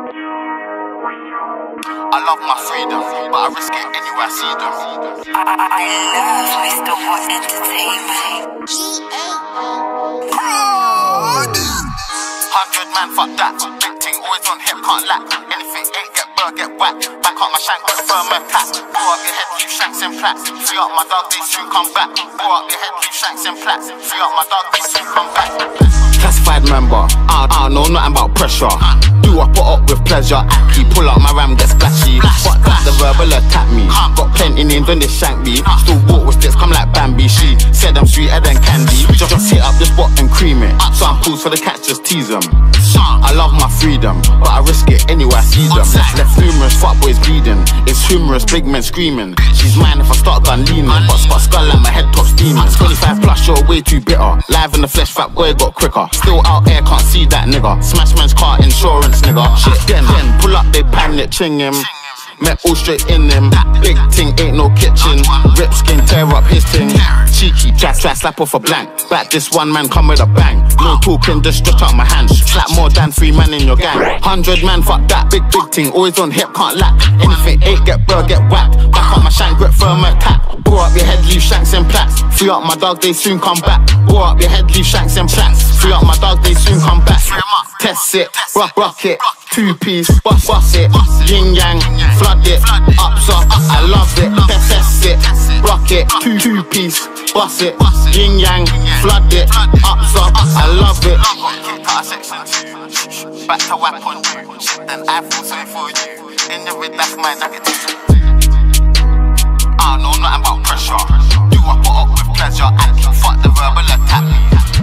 I love my freedom, but I risk it anywhere I see them. I love Mr. What Entertainment. 100 man, fuck that. Big ting, always on hip, can't lack. Anything ain't get burr, get whacked. Back on my shank, got firm attack. Blow up your head, leave shanks in plats. Free up my dog, they soon come back. Blow up your head, leave shanks in plats. Free up my dog, they soon come back. Classified member, I don't know nothing about pressure. Do I put up with pleasure? Aki, pull up my ram, get splashy. Fuck that, the verbal attack me. Got plenty names when they shank me. Still walk with sticks, come like Bambi. She said I'm sweeter than candy. Just hit up the spot and cream it. Some pools for the cats, just tease them. I love my freedom, but I risk it anywhere I see them. Left numerous fuckboys bleeding. It's humorous, big men screaming. She's mine if I start gun leaning. But spot skull like my head top steaming. 25 plus, you're way too bitter. Live in the flesh, fat boy got quicker. Still out here, can't see that nigga. Smash man's car, insurance nigga. Shit, then pull up, they panic, ching him. Met all straight in them. Big ting, ain't no kitchen. Rip skin, tear up his ting. Cheeky, try slap off a blank. Back this one man come with a bang. No talking, just stretch out my hands. Slap more than 3 man in your gang. 100 man, fuck that. Big ting, always on hip, can't lack. Anything ain't get burr, get whacked. Back on my shank, grip firm attack. Blow up your head, leave shanks in plats. Free up my dog, they soon come back. Blow up your head, leave shanks in plats. Free up my dog, they soon come back. Test it, rock it. 2-piece, bust it. Yin yang, flood it. Ups up, I love it. Test it, rock it. 2-piece, bust it. Yin yang, flood it. Ups up, I love it. Back to whack on you. Then I feel sorry for you. In the red, that's my jacket. I don't know nothing about pressure. Do I put up with pleasure? And fuck the verbal attack me.